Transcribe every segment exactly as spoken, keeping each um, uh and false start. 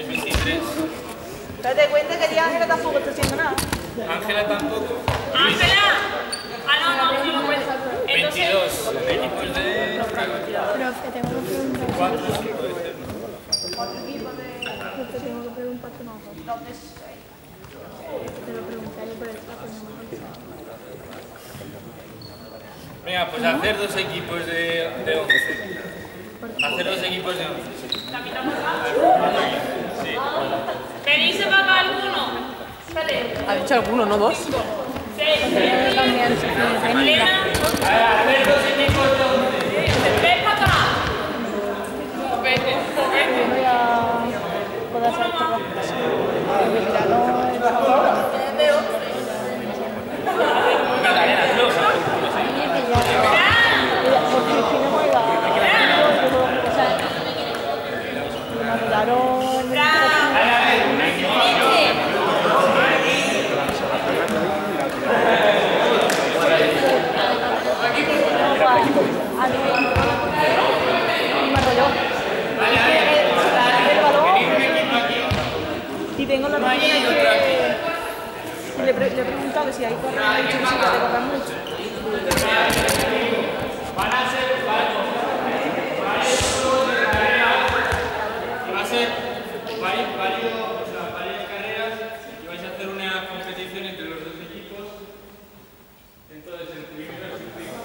veintitrés. Date cuenta que ya Ángela tampoco está haciendo nada. Ángela tampoco. ¡Ángela! Ah, no, no, no lo puede. veintidós. Equipos de... Profe, tengo que preguntar. cuatro, sí, puede ser. Cuatro equipos de... Profe, tengo que preguntar tu nota. dos de seis. Te lo preguntaré por el trapo y no me contestaste. Venga, pues hacer dos equipos de, de once. Hacer dos equipos de once. Sí. ¿Venís para acá alguno? Sale. ¿Ha dicho alguno, no dos? Sí. Puedo cambiar ese Elena. Hacer dos equipos de once. Ven para acá. Vete, vete. voy a poder hacer todo. El ventilador, el sabor. Porque si no me iba a... Me ayudaron... Y tengo la máquina que... Le, pre le he preguntado si hay correr mucho, si puede correr mucho. Van a ser varios. Va a ser varios, varios, o sea, varias carreras y vais a hacer una competición entre los dos equipos. Entonces, el primero es el primero.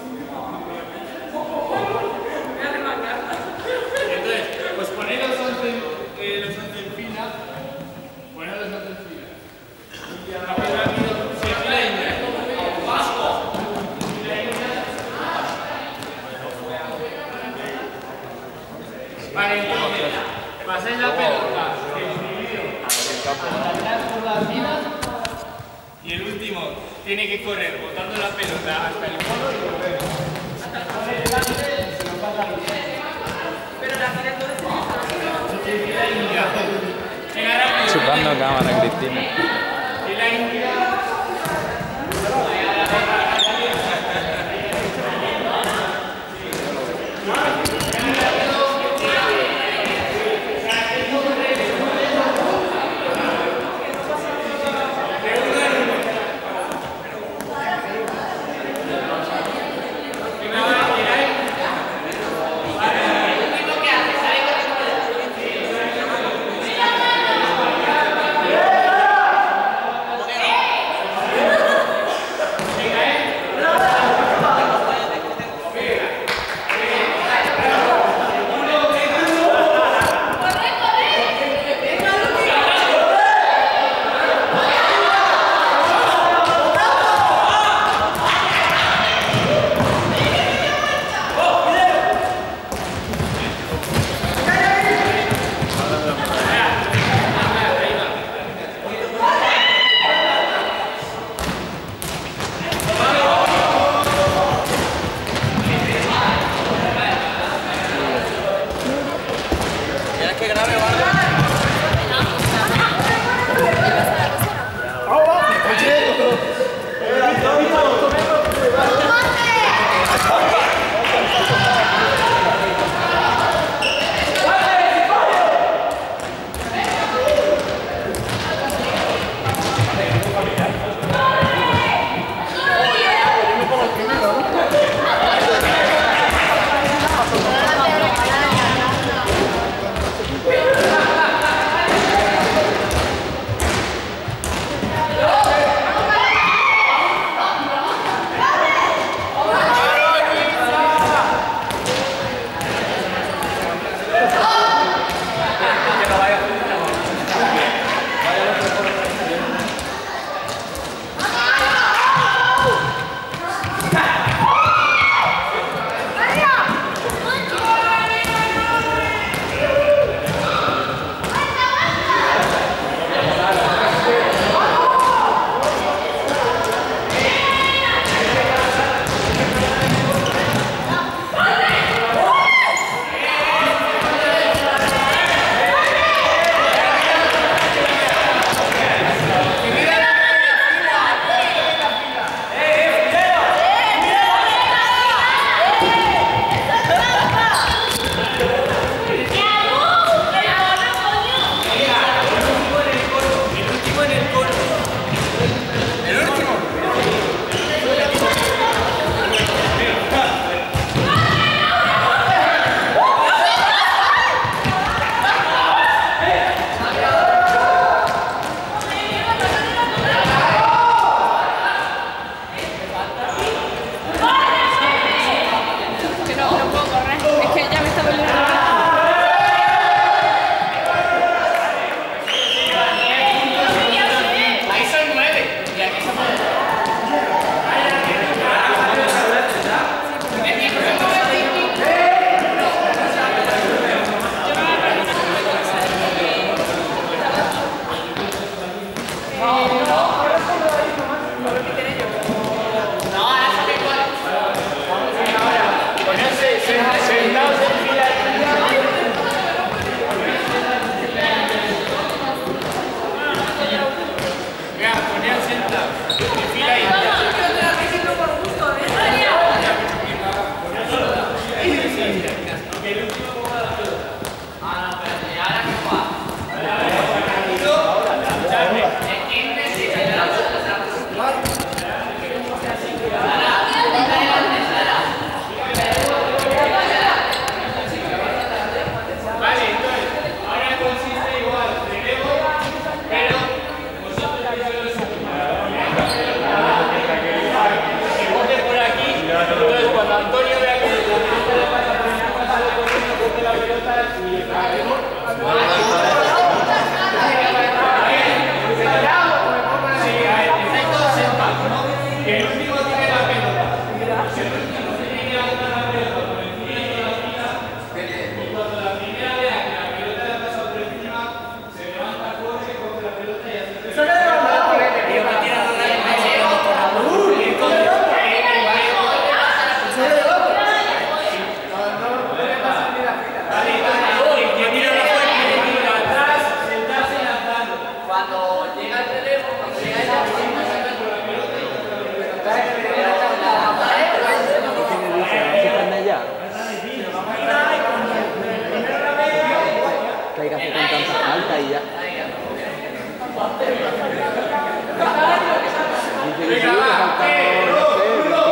Entonces, pues ponéis los once, eh, los once en fila. Poned los once en fila. Y rápido, rápido, se fila India. Vasco. Fila India. Vale, entonces, pasáis la pelota atrás por las filas y el último tiene que correr botando la pelota hasta el fondo y correr. Pone delante y se lo pasa al otro. Pero la fila entonces Sí, fila India. Venga, rápido. Chupando cámara, Cristina. Fila India. primero sentado. En fila india. Hay que hacer con tanta falta y ya. Dice que sí, que falta